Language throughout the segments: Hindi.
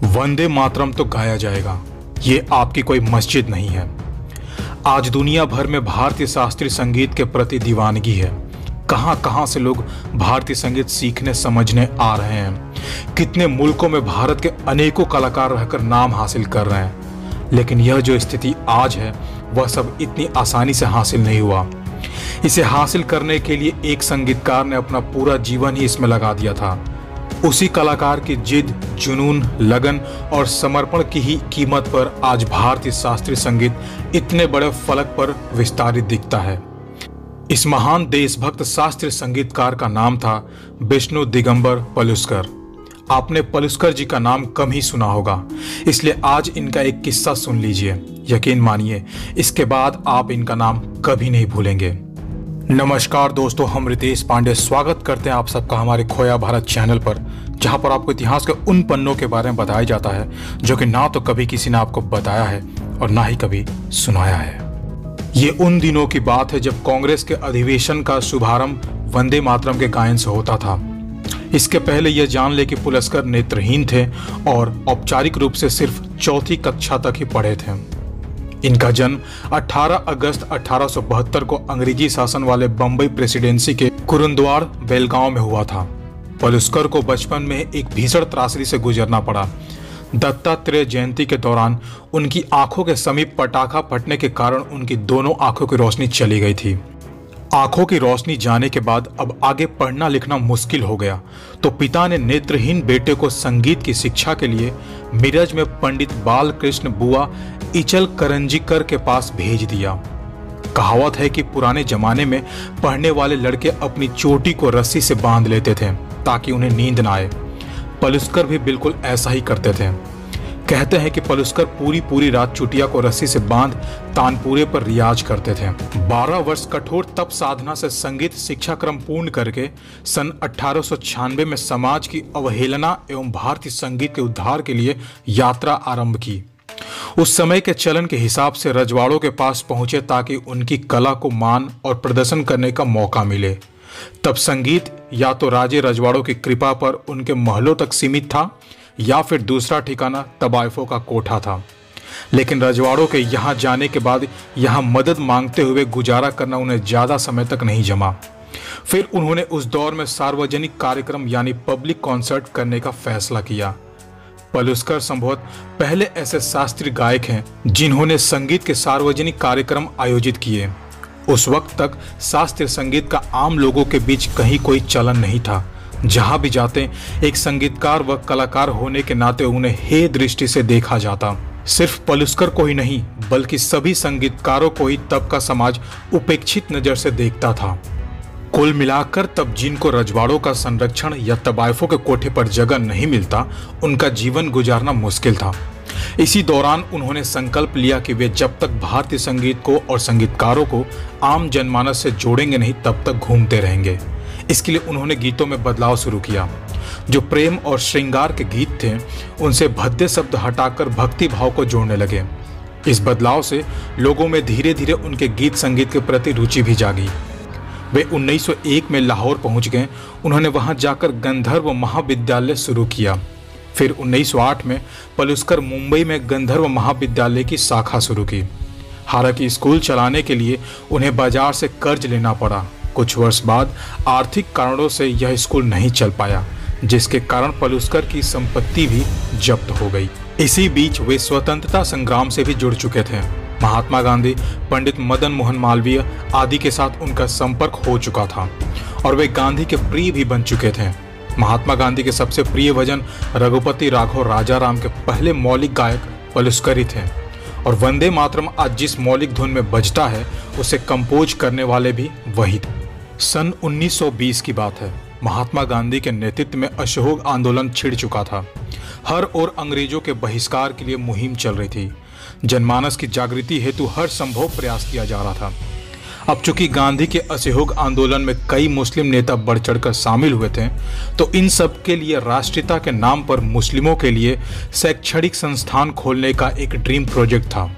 वंदे मातरम तो गाया जाएगा, ये आपकी कोई मस्जिद नहीं है। आज दुनिया भर में भारतीय शास्त्रीय संगीत के प्रति दीवानगी है। कहां कहां से लोग भारतीय संगीत सीखने समझने आ रहे हैं। कितने मुल्कों में भारत के अनेकों कलाकार रहकर नाम हासिल कर रहे हैं। लेकिन यह जो स्थिति आज है वह सब इतनी आसानी से हासिल नहीं हुआ। इसे हासिल करने के लिए एक संगीतकार ने अपना पूरा जीवन ही इसमें लगा दिया था। उसी कलाकार की जिद, जुनून, लगन और समर्पण की ही कीमत पर आज भारतीय शास्त्रीय संगीत इतने बड़े फलक पर विस्तारित दिखता है। इस महान देशभक्त शास्त्रीय संगीतकार का नाम था विष्णु दिगंबर पलुस्कर। आपने पलुस्कर जी का नाम कम ही सुना होगा, इसलिए आज इनका एक किस्सा सुन लीजिए। यकीन मानिए, इसके बाद आप इनका नाम कभी नहीं भूलेंगे। नमस्कार दोस्तों, हम रितेश पांडे स्वागत करते हैं आप सबका हमारे खोया भारत चैनल पर, जहां पर आपको इतिहास के उन पन्नों के बारे में बताया जाता है जो कि ना तो कभी किसी ने आपको बताया है और ना ही कभी सुनाया है। ये उन दिनों की बात है जब कांग्रेस के अधिवेशन का शुभारंभ वंदे मातरम के गायन से होता था। इसके पहले यह जान ले कि पलुस्कर नेत्रहीन थे और औपचारिक रूप से सिर्फ चौथी कक्षा तक ही पढ़े थे। इनका जन्म 18 अगस्त 1872 को अंग्रेजी शासन वाले बंबई प्रेसिडेंसी के कुरुंद्वार बेलगांव में हुआ था। पलुस्कर को बचपन में एक भीषण त्रासदी से गुजरना पड़ा। दत्तात्रेय जयंती के दौरान उनकी आंखों के समीप पटाखा फटने के कारण उनकी दोनों आंखों की रोशनी चली गई थी। आंखों की रोशनी जाने के बाद अब आगे पढ़ना लिखना मुश्किल हो गया, तो पिता ने नेत्रहीन बेटे को संगीत की शिक्षा के लिए मिरज में पंडित बालकृष्ण बुआ इचल करंजीकर के पास भेज दिया। कहावत है कि पुराने जमाने में पढ़ने वाले लड़के अपनी चोटी को रस्सी से बांध लेते थे ताकि उन्हें नींद ना आए। पलुस्कर भी बिल्कुल ऐसा ही करते थे। कहते हैं कि पलुस्कर पूरी रात चुटिया को रस्सी से बांध तानपुरे पर रियाज करते थे। 12 वर्ष कठोर तप साधना से संगीत शिक्षा क्रम पूर्ण करके सन 1896 में समाज की अवहेलना एवं भारतीय संगीत के उद्धार के लिए यात्रा आरंभ की। उस समय के चलन के हिसाब से रजवाड़ों के पास पहुंचे ताकि उनकी कला को मान और प्रदर्शन करने का मौका मिले। तब संगीत या तो राजे रजवाड़ों की कृपा पर उनके महलों तक सीमित था या फिर दूसरा ठिकाना तबाइफों का कोठा था। लेकिन रजवाड़ों के यहाँ जाने के बाद यहाँ मदद मांगते हुए गुजारा करना उन्हें ज़्यादा समय तक नहीं जमा। फिर उन्होंने उस दौर में सार्वजनिक कार्यक्रम यानी पब्लिक कॉन्सर्ट करने का फैसला किया। पलुस्कर संभवतः पहले ऐसे शास्त्रीय गायक हैं जिन्होंने संगीत के सार्वजनिक कार्यक्रम आयोजित किए। उस वक्त तक शास्त्रीय संगीत का आम लोगों के बीच कहीं कोई चलन नहीं था। जहां भी जाते एक संगीतकार व कलाकार होने के नाते उन्हें हे दृष्टि से देखा जाता। सिर्फ पलुस्कर को ही नहीं बल्कि सभी संगीतकारों को ही तब का समाज उपेक्षित नजर से देखता था। कुल मिलाकर तब जिनको रजवाड़ों का संरक्षण या तबाइफों के कोठे पर जगह नहीं मिलता, उनका जीवन गुजारना मुश्किल था। इसी दौरान उन्होंने संकल्प लिया कि वे जब तक भारतीय संगीत को और संगीतकारों को आम जनमानस से जोड़ेंगे नहीं तब तक घूमते रहेंगे। इसके लिए उन्होंने गीतों में बदलाव शुरू किया। जो प्रेम और श्रृंगार के गीत थे उनसे भद्दे शब्द हटाकर भक्ति भाव को जोड़ने लगे। इस बदलाव से लोगों में धीरे धीरे उनके गीत संगीत के प्रति रुचि भी जागी। वे 1901 में लाहौर पहुंच गए। उन्होंने वहां जाकर गंधर्व महाविद्यालय शुरू किया। फिर 1908 में पलुस्कर मुंबई में गंधर्व महाविद्यालय की शाखा शुरू की। हालांकि स्कूल चलाने के लिए उन्हें बाजार से कर्ज लेना पड़ा। कुछ वर्ष बाद आर्थिक कारणों से यह स्कूल नहीं चल पाया, जिसके कारण पलुस्कर की संपत्ति भी जब्त हो गई। इसी बीच वे स्वतंत्रता संग्राम से भी जुड़ चुके थे। महात्मा गांधी, पंडित मदन मोहन मालवीय आदि के साथ उनका संपर्क हो चुका था और वे गांधी के प्रिय भी बन चुके थे। महात्मा गांधी के सबसे प्रिय भजन रघुपति राघव राजाराम के पहले मौलिक गायक पलुस्कर ही थे और वंदे मातरम आज जिस मौलिक धुन में बजता है उसे कंपोज करने वाले भी वही थे। सन 1920 की बात है। महात्मा गांधी के नेतृत्व में असहयोग आंदोलन छिड़ चुका था। हर ओर अंग्रेजों के बहिष्कार के लिए मुहिम चल रही थी। जनमानस की जागृति हेतु हर संभव प्रयास किया जा रहा था। अब चूंकि गांधी के असहयोग आंदोलन में कई मुस्लिम नेता बढ़ चढ़कर शामिल हुए थे, तो इन सब के लिए राष्ट्रीयता के नाम पर मुस्लिमों के लिए शैक्षणिक संस्थान खोलने का एक ड्रीम प्रोजेक्ट था।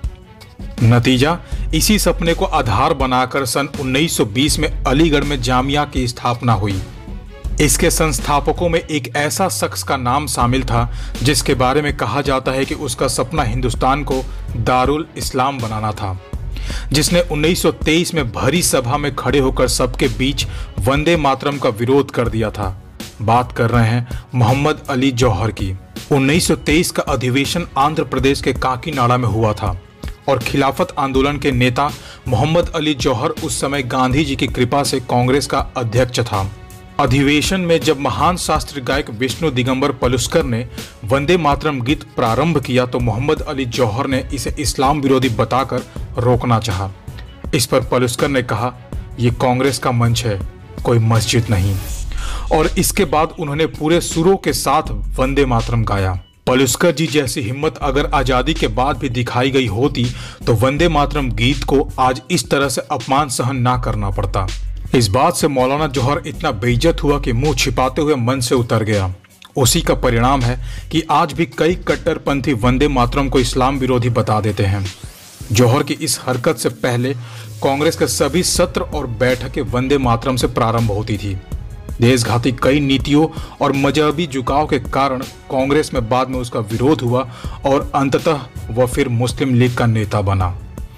नतीजा, इसी सपने को आधार बनाकर सन 1920 में अलीगढ़ में जामिया की स्थापना हुई। इसके संस्थापकों में एक ऐसा शख्स का नाम शामिल था जिसके बारे में कहा जाता है कि उसका सपना हिंदुस्तान को दारुल इस्लाम बनाना था, जिसने 1923 में भरी सभा में खड़े होकर सबके बीच वंदे मातरम का विरोध कर दिया था। बात कर रहे हैं मोहम्मद अली जौहर की। 1923 का अधिवेशन आंध्र प्रदेश के काकीनाडा में हुआ था और खिलाफत आंदोलन के नेता मोहम्मद अली जौहर उस समय गांधी जी की कृपा से कांग्रेस का अध्यक्ष था। अधिवेशन में जब महान शास्त्रीय गायक विष्णु दिगंबर पलुस्कर ने वंदे मातरम गीत प्रारंभ किया तो मोहम्मद अली जौहर ने इसे इस्लाम विरोधी बताकर रोकना चाहा। इस पर पलुस्कर ने कहा, ये कांग्रेस का मंच है, कोई मस्जिद नहीं। और इसके बाद उन्होंने पूरे सुरों के साथ वंदे मातरम गाया। पलुस्कर जी जैसी हिम्मत अगर आजादी के बाद भी दिखाई गई होती तो वंदे मातरम गीत को आज इस तरह से अपमान सहन ना करना पड़ता। इस बात से मौलाना जौहर इतना बेइज्जत हुआ कि मुंह छिपाते हुए मन से उतर गया। उसी का परिणाम है कि आज भी कई कट्टरपंथी वंदे मातरम को इस्लाम विरोधी बता देते हैं। जौहर की इस हरकत से पहले कांग्रेस के सभी सत्र और बैठकें वंदे मातरम से प्रारंभ होती थी। देशघाती कई नीतियों और मजहबी झुकाव के कारण कांग्रेस में बाद में उसका विरोध हुआ और अंततः वह फिर मुस्लिम लीग का नेता बना।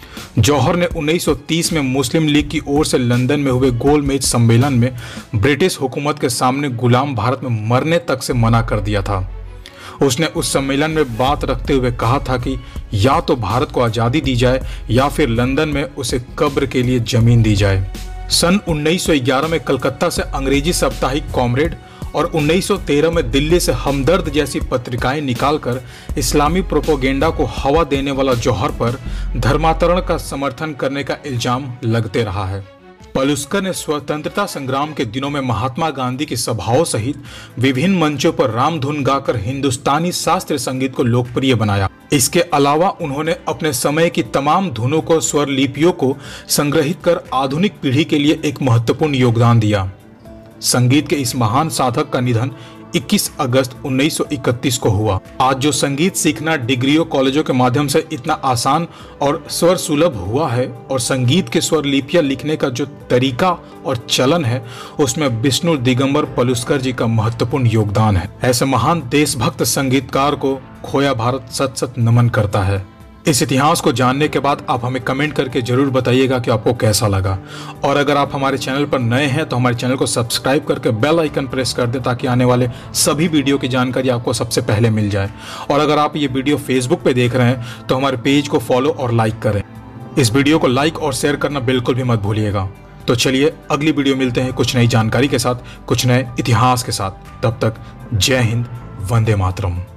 जौहर ने 1930 में मुस्लिम लीग की ओर से लंदन में हुए गोलमेज सम्मेलन में ब्रिटिश हुकूमत के सामने गुलाम भारत में मरने तक से मना कर दिया था। उसने उस सम्मेलन में बात रखते हुए कहा था कि या तो भारत को आज़ादी दी जाए या फिर लंदन में उसे कब्र के लिए जमीन दी जाए। सन 1911 में कलकत्ता से अंग्रेजी साप्ताहिक कॉमरेड और 1913 में दिल्ली से हमदर्द जैसी पत्रिकाएं निकालकर इस्लामी प्रोपोगेंडा को हवा देने वाला जौहर पर धर्मांतरण का समर्थन करने का इल्जाम लगते रहा है। पलुस्कर ने स्वतंत्रता संग्राम के दिनों में महात्मा गांधी की सभाओं सहित विभिन्न मंचों पर रामधुन गाकर हिंदुस्तानी शास्त्रीय संगीत को लोकप्रिय बनाया। इसके अलावा उन्होंने अपने समय की तमाम धुनों को स्वर लिपियों को संग्रहित कर आधुनिक पीढ़ी के लिए एक महत्वपूर्ण योगदान दिया। संगीत के इस महान साधक का निधन 21 अगस्त 1931 को हुआ। आज जो संगीत सीखना डिग्रियों कॉलेजों के माध्यम से इतना आसान और स्वर सुलभ हुआ है और संगीत के स्वर लिपियां लिखने का जो तरीका और चलन है उसमें विष्णु दिगंबर पलुस्कर जी का महत्वपूर्ण योगदान है। ऐसे महान देशभक्त संगीतकार को खोया भारत सत सत नमन करता है। इस इतिहास को जानने के बाद आप हमें कमेंट करके जरूर बताइएगा कि आपको कैसा लगा। और अगर आप हमारे चैनल पर नए हैं तो हमारे चैनल को सब्सक्राइब करके बेल आइकन प्रेस कर दें ताकि आने वाले सभी वीडियो की जानकारी आपको सबसे पहले मिल जाए। और अगर आप ये वीडियो फेसबुक पे देख रहे हैं तो हमारे पेज को फॉलो और लाइक करें। इस वीडियो को लाइक और शेयर करना बिल्कुल भी मत भूलिएगा। तो चलिए अगली वीडियो मिलते हैं कुछ नई जानकारी के साथ, कुछ नए इतिहास के साथ। तब तक जय हिंद, वंदे मातरम।